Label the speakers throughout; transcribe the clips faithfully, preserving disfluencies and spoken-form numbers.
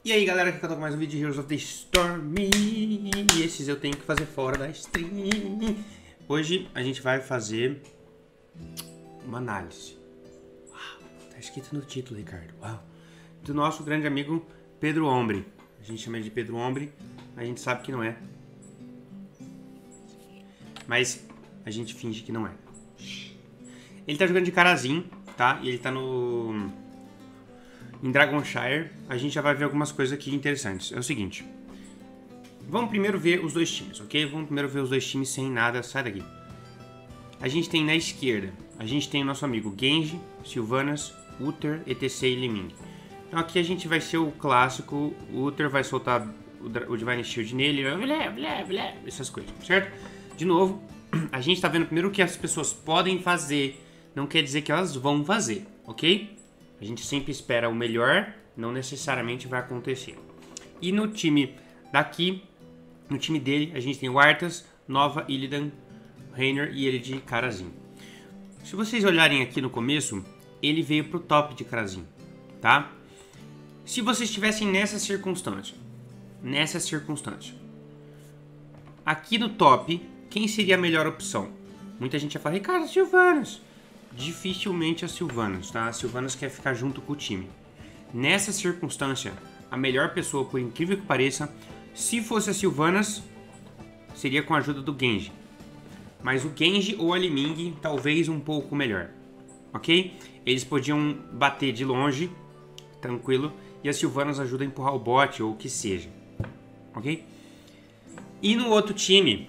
Speaker 1: E aí galera, aqui eu tô com mais um vídeo de Heroes of the Storm. E esses eu tenho que fazer fora da stream. Hoje a gente vai fazer uma análise. Uau, tá escrito no título, Ricardo. Uau. Do nosso grande amigo Pedro Ombre. A gente chama ele de Pedro Ombre, a gente sabe que não é. Mas a gente finge que não é. Ele tá jogando de Karazhan, tá? E ele tá no... em Dragonshire. A gente já vai ver algumas coisas aqui interessantes. É o seguinte. Vamos primeiro ver os dois times, ok? Vamos primeiro ver os dois times sem nada. Sai daqui. A gente tem na esquerda, a gente tem o nosso amigo Genji, Sylvanas, Uther, etc e Li Ming. Então aqui a gente vai ser o clássico. O Uther vai soltar o Divine Shield nele, blá, blá, blá, essas coisas, certo? De novo, a gente tá vendo primeiro o que as pessoas podem fazer. Não quer dizer que elas vão fazer, ok? A gente sempre espera o melhor, não necessariamente vai acontecer. E no time daqui, no time dele, a gente tem o Arthas, Nova, Illidan, Raynor e ele de Karazhan. Se vocês olharem aqui no começo, ele veio pro top de Karazhan, tá? Se vocês estivessem nessa circunstância, nessa circunstância, aqui no top, quem seria a melhor opção? Muita gente já fala, Ricardo, Sylvanas. Dificilmente a Sylvanas, tá? A Sylvanas quer ficar junto com o time. Nessa circunstância, a melhor pessoa, por incrível que pareça, se fosse a Sylvanas, seria com a ajuda do Genji. Mas o Genji ou a Li Ming, talvez um pouco melhor, ok? Eles podiam bater de longe, tranquilo, e a Sylvanas ajuda a empurrar o bot ou o que seja, ok? E no outro time,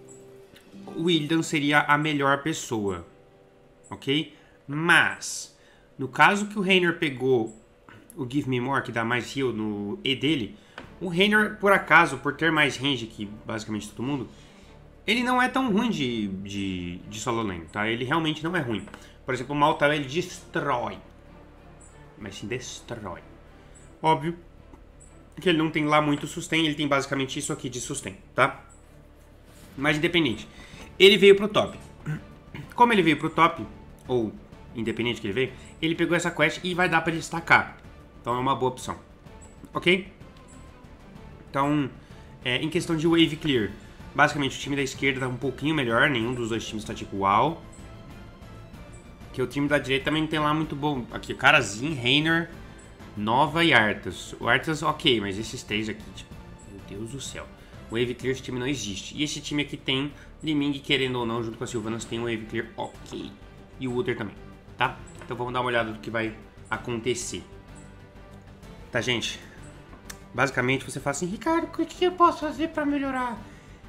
Speaker 1: o Illidan seria a melhor pessoa, ok? Mas, no caso que o Raynor pegou o Give Me More, que dá mais heal no E dele, o Raynor, por acaso, por ter mais range que basicamente todo mundo, ele não é tão ruim de, de, de solo lane, tá? Ele realmente não é ruim. Por exemplo, o Malthael ele destrói, mas sim destrói. Óbvio que ele não tem lá muito sustain, ele tem basicamente isso aqui de sustain, tá? Mas independente, ele veio pro top. Como ele veio pro top, ou independente que ele veio, ele pegou essa quest e vai dar pra destacar. Então é uma boa opção, ok? Então, é, em questão de wave clear, basicamente o time da esquerda tá um pouquinho melhor, nenhum dos dois times tá tipo uau. Que o time da direita também não tem lá muito bom. Aqui o Karazhan, Raynor, Nova e Arthas. O Arthas ok, mas esses três aqui, tipo, meu Deus do céu. Wave clear esse time não existe. E esse time aqui tem Li Ming, querendo ou não, junto com a Sylvanas, tem um wave clear ok. E o Uther também, tá? Então vamos dar uma olhada do que vai acontecer. Tá, gente? Basicamente você fala assim, Ricardo, o que eu posso fazer pra melhorar?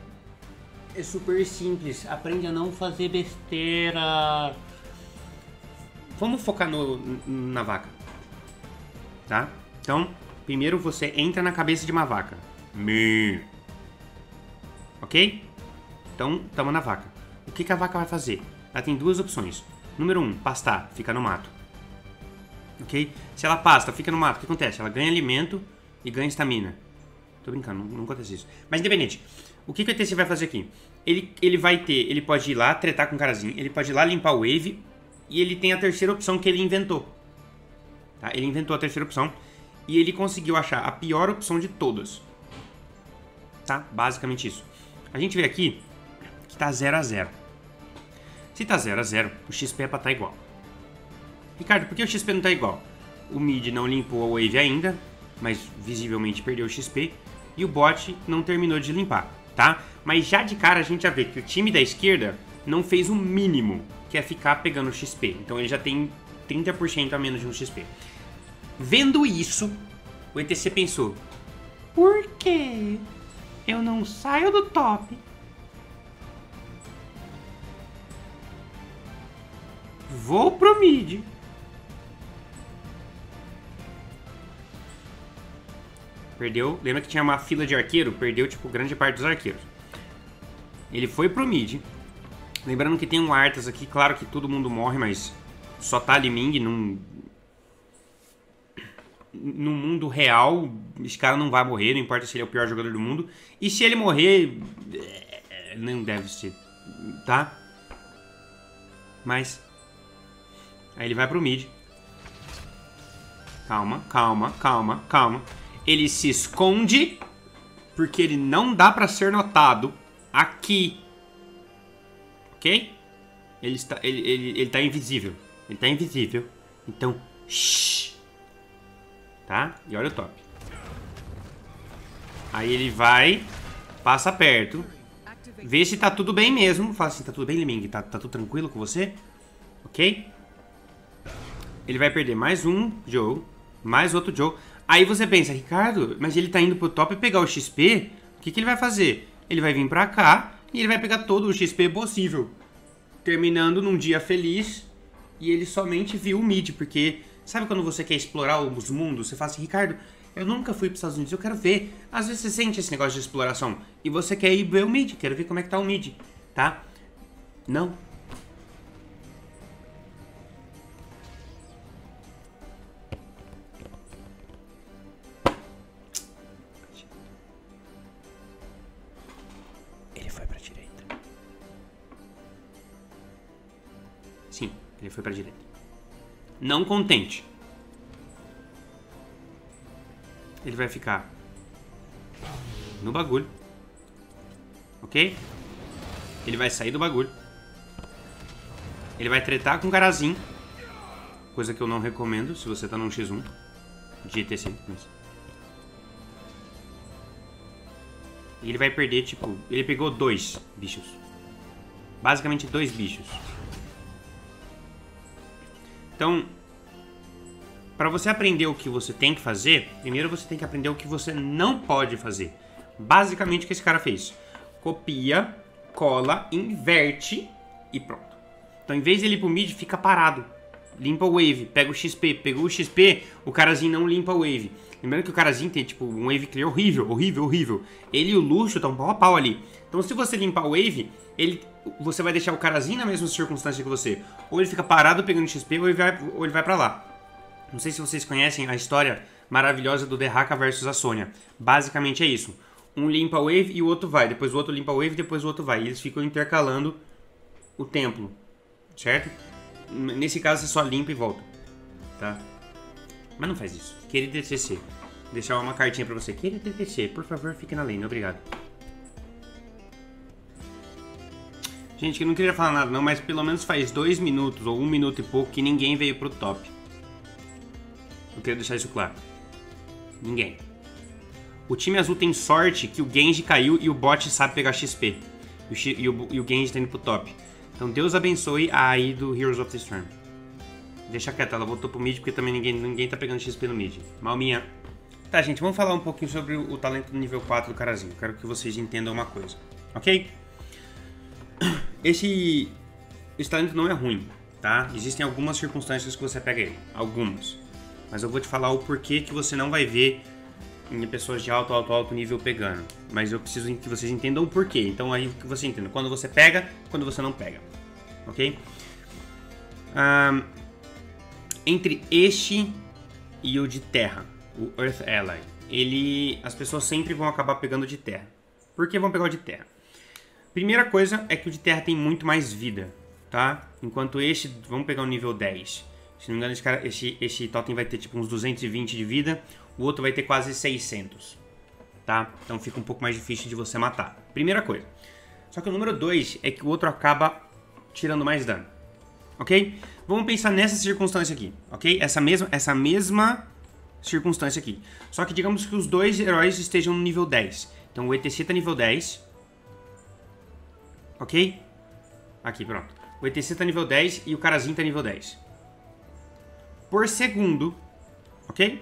Speaker 1: É super simples. Aprende a não fazer besteira. Vamos focar no, na vaca. Tá? Então, primeiro você entra na cabeça de uma vaca. Me. Ok? Então, estamos na vaca. O que, que a vaca vai fazer? Ela tem duas opções. Número um, pastar, fica no mato. Ok? Se ela pasta, fica no mato, o que acontece? Ela ganha alimento e ganha estamina. Tô brincando, não, não acontece isso. Mas independente, o que, que o E T C vai fazer aqui? Ele, ele vai ter, ele pode ir lá tretar com o Karazhan, ele pode ir lá limpar o wave, e ele tem a terceira opção que ele inventou. Tá? Ele inventou a terceira opção, e ele conseguiu achar a pior opção de todas. Tá? Basicamente isso. A gente vê aqui que tá zero a zero. Se tá zero a zero, o X P é pra tá igual. Ricardo, por que o X P não tá igual? O mid não limpou a wave ainda, mas visivelmente perdeu o X P. E o bot não terminou de limpar, tá? Mas já de cara a gente já vê que o time da esquerda não fez o mínimo, que é ficar pegando o X P. Então ele já tem trinta por cento a menos de um X P. Vendo isso, o E T C pensou, por que eu não saio do top? Vou pro mid. Perdeu. Lembra que tinha uma fila de arqueiro? Perdeu, tipo, grande parte dos arqueiros. Ele foi pro mid. Lembrando que tem um Arthas aqui. Claro que todo mundo morre, mas só tá Li Ming num... no mundo real. Esse cara não vai morrer, não importa se ele é o pior jogador do mundo. E se ele morrer, não deve ser, tá? Mas aí ele vai pro mid. Calma, calma, calma, calma. ele se esconde porque ele não dá pra ser notado aqui. Ok? Ele está, ele, ele, ele tá invisível. Ele tá invisível. Então, shh. Tá? E olha o top. Aí ele vai, passa perto, vê se tá tudo bem mesmo. Fala assim, tá tudo bem, Liming? Tá, tá tudo tranquilo com você? Ok? Ele vai perder mais um Joe, mais outro Joe. Aí você pensa, Ricardo, mas ele tá indo pro top pegar o X P? O que, que ele vai fazer? Ele vai vir pra cá e ele vai pegar todo o X P possível. Terminando num dia feliz. E ele somente viu o mid, porque... Sabe quando você quer explorar os mundos? Você fala assim, Ricardo, eu nunca fui para os Estados Unidos, eu quero ver. Às vezes você sente esse negócio de exploração e você quer ir ver o mid, quero ver como é que tá o mid, tá? Não. Ele foi para direita. Sim, ele foi para direita. Não contente, ele vai ficar no bagulho, ok? Ele vai sair do bagulho. Ele vai tretar com o Karazin, coisa que eu não recomendo se você tá num X um de E T C. E ele vai perder, tipo, ele pegou dois bichos, basicamente dois bichos. Então, para você aprender o que você tem que fazer, primeiro você tem que aprender o que você não pode fazer. Basicamente o que esse cara fez. Copia, cola, inverte e pronto. Então, em vez de ele ir pro mid, fica parado. Limpa o wave, pega o X P. Pegou o X P, o Karazin não limpa o wave. Lembrando que o Karazin tem, tipo, um wave clear horrível, horrível, horrível. Ele e o Luxo estão pau a pau ali. Então, se você limpar o wave, ele, você vai deixar o Karazin na mesma circunstância que você. Ou ele fica parado pegando X P, ou ele vai, ou ele vai pra lá. Não sei se vocês conhecem a história maravilhosa do Dehaka versus a Sonya. Basicamente é isso. Um limpa o wave e o outro vai. Depois o outro limpa o wave e depois o outro vai. E eles ficam intercalando o templo. Certo? Nesse caso você só limpa e volta. Tá? Mas não faz isso. Querido T T C. Deixar uma cartinha pra você. Querido T T C, por favor, fique na lane. Obrigado. Gente, eu não queria falar nada não, mas pelo menos faz dois minutos ou um minuto e pouco que ninguém veio pro top. Eu quero deixar isso claro. Ninguém. O time azul tem sorte que o Genji caiu e o bot sabe pegar X P. E o, X, e o, e o Genji tá indo pro top. Então Deus abençoe a A I do Heroes of the Storm. Deixa quieto, ela voltou pro mid porque também ninguém, ninguém tá pegando X P no mid. Malminha. Tá, gente, vamos falar um pouquinho sobre o, o talento do nível quatro do Karazin. Quero que vocês entendam uma coisa. Ok? Esse, esse talento não é ruim, tá? Existem algumas circunstâncias que você pega ele. Algumas. Mas eu vou te falar o porquê que você não vai ver em pessoas de alto, alto, alto nível pegando. Mas eu preciso que vocês entendam o porquê. Então aí que você entenda. Quando você pega, quando você não pega. Ok? Um, entre este e o de terra, o Earth Ally, ele, as pessoas sempre vão acabar pegando o de terra. Por que vão pegar o de terra? Primeira coisa é que o de terra tem muito mais vida, tá? Enquanto este, vamos pegar o nível dez. Se não me engano, esse, cara, esse, esse totem vai ter tipo uns duzentos e vinte de vida. O outro vai ter quase seiscentos, tá? Então fica um pouco mais difícil de você matar. Primeira coisa. Só que o número dois é que o outro acaba tirando mais dano, ok? Vamos pensar nessa circunstância aqui, ok? Essa mesma, essa mesma circunstância aqui. Só que digamos que os dois heróis estejam no nível dez. Então o E T C tá nível dez. Ok? Aqui, pronto. O E T C tá nível dez e o Karazin tá nível dez. Por segundo, ok?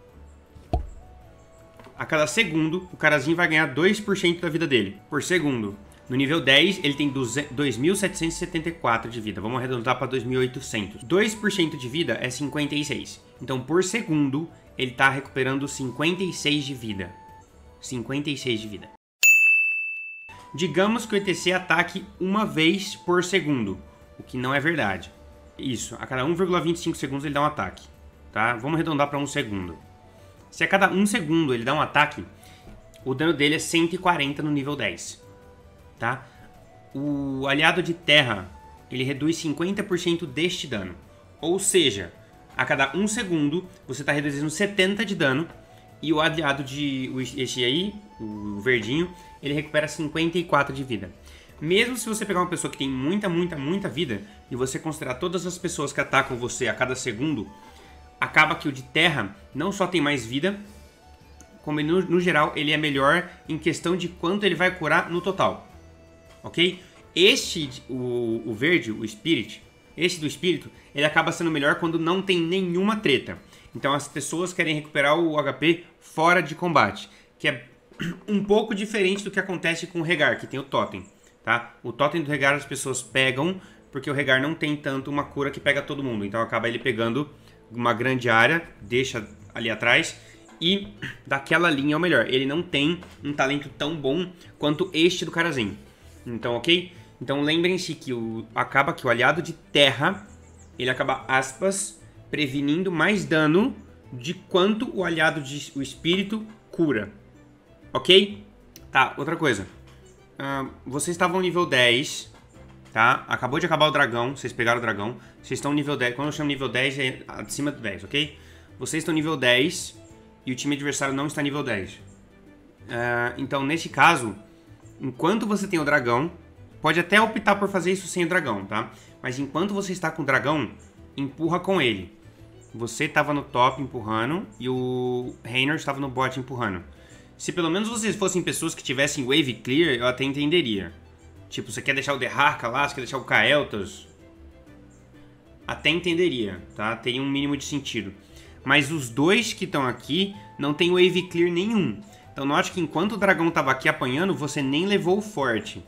Speaker 1: A cada segundo, o Karazin vai ganhar dois por cento da vida dele. Por segundo. No nível dez, ele tem dois mil setecentos e setenta e quatro de vida. Vamos arredondar para dois mil e oitocentos. dois por cento de vida é cinquenta e seis. Então, por segundo, ele tá recuperando cinquenta e seis de vida. cinquenta e seis de vida. Digamos que o E T C ataque uma vez por segundo, o que não é verdade. Isso, a cada um vírgula vinte e cinco segundos ele dá um ataque, tá? Vamos arredondar para um segundo. Se a cada um segundo ele dá um ataque, o dano dele é cento e quarenta no nível dez, tá? O aliado de terra, ele reduz cinquenta por cento deste dano. Ou seja, a cada um segundo você está reduzindo setenta de dano E o aliado de esse aí, o verdinho, ele recupera cinquenta e quatro de vida. Mesmo se você pegar uma pessoa que tem muita, muita, muita vida e você considerar todas as pessoas que atacam você a cada segundo, acaba que o de terra não só tem mais vida, como no, no geral ele é melhor em questão de quanto ele vai curar no total. Ok? Este, o, o verde, o Spirit, esse do espírito, ele acaba sendo melhor quando não tem nenhuma treta. Então as pessoas querem recuperar o H P fora de combate, que é um pouco diferente do que acontece com o Regar, que tem o Totem. Tá? O Totem do Regar as pessoas pegam, porque o Regar não tem tanto uma cura que pega todo mundo. Então acaba ele pegando uma grande área, deixa ali atrás, e daquela linha é o melhor. Ele não tem um talento tão bom quanto este do Karazhan. Então, ok? Então lembrem-se que o, acaba que o aliado de terra, ele acaba, aspas, prevenindo mais dano de quanto o aliado de o espírito cura. Ok? Tá, outra coisa. Uh, vocês estavam nível dez, tá? Acabou de acabar o dragão, vocês pegaram o dragão. Vocês estão nível dez, quando eu chamo nível dez é acima do dez, ok? Vocês estão nível dez e o time adversário não está nível dez. Uh, então, nesse caso, enquanto você tem o dragão, pode até optar por fazer isso sem o dragão, tá? Mas enquanto você está com o dragão, empurra com ele. Você estava no top empurrando e o Reynor estava no bot empurrando. Se pelo menos vocês fossem pessoas que tivessem wave clear, eu até entenderia. Tipo, você quer deixar o Derrarca lá, você quer deixar o Kael'thas, até entenderia, tá? Teria um mínimo de sentido. Mas os dois que estão aqui não tem wave clear nenhum. Então note que enquanto o dragão estava aqui apanhando, você nem levou o forte.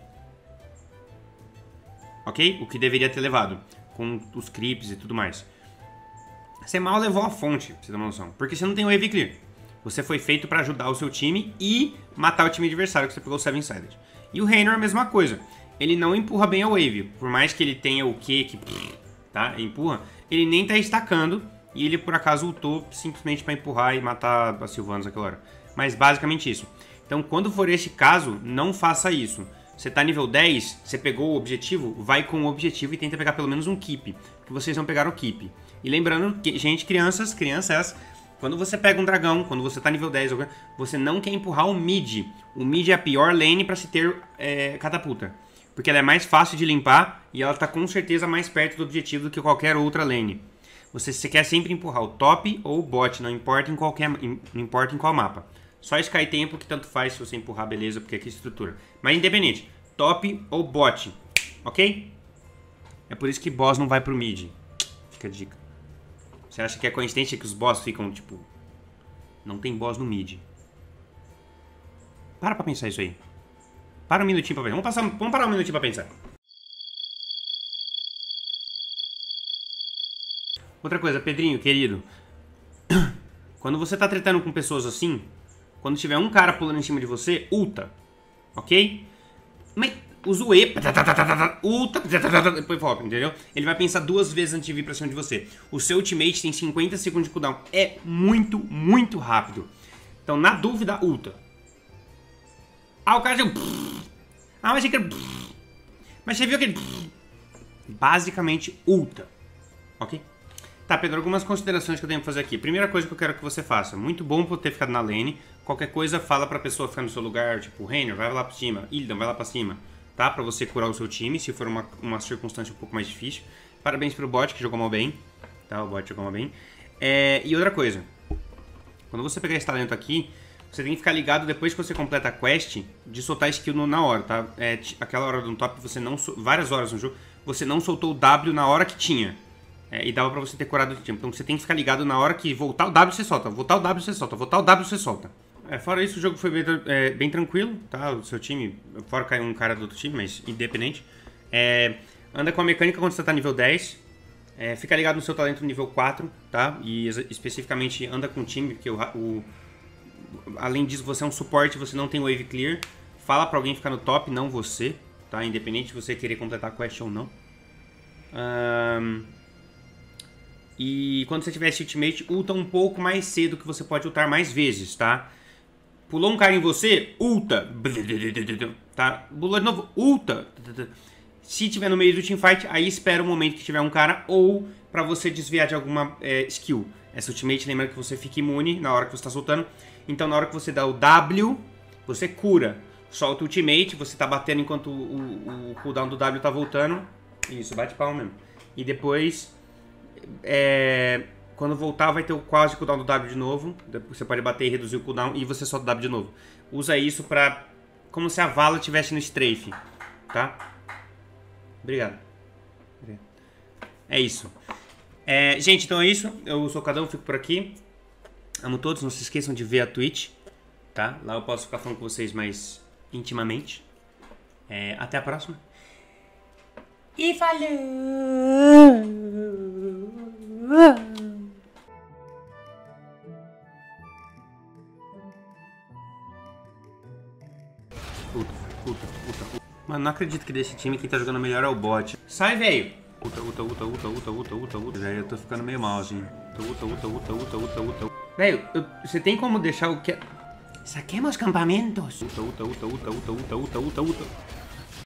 Speaker 1: Ok? O que deveria ter levado, com os creeps e tudo mais. Você mal levou a fonte, pra você ter uma noção. Porque você não tem wave clear. Você foi feito para ajudar o seu time e matar o time adversário, que você pegou o Seven Sided. E o Reynor é a mesma coisa. Ele não empurra bem a wave. Por mais que ele tenha o Q que tá, empurra, ele nem tá estacando. E ele por acaso ultou simplesmente para empurrar e matar a Sylvanas naquela hora. Mas basicamente isso. Então quando for esse caso, não faça isso. Você tá nível dez, você pegou o objetivo, vai com o objetivo e tenta pegar pelo menos um keep. Porque vocês não pegaram o keep. E lembrando, que, gente, crianças, crianças... Quando você pega um dragão, quando você tá nível dez, você não quer empurrar o mid. O mid é a pior lane pra se ter é, catapulta. Porque ela é mais fácil de limpar e ela tá com certeza mais perto do objetivo do que qualquer outra lane. Você, você quer sempre empurrar o top ou o bot, não importa em, qualquer, não importa em qual mapa. Só Sky Tempo que tanto faz se você empurrar, beleza, porque aqui é estrutura. Mas independente, top ou bot, ok? É por isso que boss não vai pro mid. Fica a dica. Você acha que é coincidência que os boss ficam, tipo... Não tem boss no mid. Para pra pensar isso aí. Para um minutinho pra pensar. Vamos, passar, vamos parar um minutinho pra pensar. Outra coisa, Pedrinho, querido. Quando você tá tretando com pessoas assim, quando tiver um cara pulando em cima de você, ulta. Ok? Mas... Usa o E, ulta, depois volta, entendeu? Ele vai pensar duas vezes antes de vir pra cima de você. O seu ultimate tem cinquenta segundos de cooldown. É muito, muito rápido. Então, na dúvida, ulta. Ah, o cara já... Ah, mas achei que... Mas você viu que... Basicamente, ulta. Ok? Tá, Pedro, algumas considerações que eu tenho que fazer aqui. Primeira coisa que eu quero que você faça. Muito bom por ter ficado na lane. Qualquer coisa, fala pra pessoa ficar no seu lugar. Tipo, Reynor, vai lá pra cima. Illidan, vai lá pra cima. Tá? Pra você curar o seu time, se for uma, uma circunstância um pouco mais difícil. Parabéns pro bot, que jogou mal bem. Tá? O bot jogou mal bem. É, e outra coisa. Quando você pegar esse talento aqui, você tem que ficar ligado depois que você completa a quest, de soltar skill no, na hora, tá? É, aquela hora do top, você não... Várias horas no jogo, você não soltou o W na hora que tinha. É, e dava pra você ter curado o time. Então você tem que ficar ligado na hora que voltar o W, você solta. Voltar o W, você solta. Voltar o W, você solta. É, fora isso, o jogo foi bem, é, bem tranquilo, tá? O seu time, fora caiu um cara do outro time, mas independente. É, anda com a mecânica quando você tá nível dez. É, fica ligado no seu talento nível quatro, tá? E especificamente anda com o time, porque o, o, além disso você é um suporte, você não tem wave clear. Fala pra alguém ficar no top, não você, tá? Independente de você querer completar a quest ou não. Um, e quando você tiver esse ultimate, ulta um pouco mais cedo, que você pode ultar mais vezes, tá? Pulou um cara em você, ulta. Tá? Pulou de novo, ulta. Se tiver no meio do teamfight, aí espera o momento que tiver um cara ou pra você desviar de alguma é, skill. Essa ultimate lembra que você fica imune na hora que você tá soltando. Então na hora que você dá o W, você cura. Solta o ultimate, você tá batendo enquanto o, o, o cooldown do W tá voltando. Isso, bate palma mesmo. E depois, é, quando voltar vai ter o quase cooldown do W de novo. Você pode bater e reduzir o cooldown e você solta o W de novo. Usa isso pra... como se a vala estivesse no strafe, tá? Obrigado. É isso. É, gente, então é isso. Eu sou o Cadão, fico por aqui. Amo todos, não se esqueçam de ver a Twitch, tá? Lá eu posso ficar falando com vocês mais intimamente. É, até a próxima. E falou! Puta, puta, puta, puta. Mano, não acredito que desse time quem tá jogando melhor é o bot. Sai, velho! Uta, uta, uta, uta, uta, uta, uta, uta. Já eu tô ficando meio mal, assim. Uta, uta, uta, uta, uta, uta. Velho, você tem como deixar o que... Saquemos campamentos. Uta, uta, uta, uta, uta, uta, uta, uta, uta.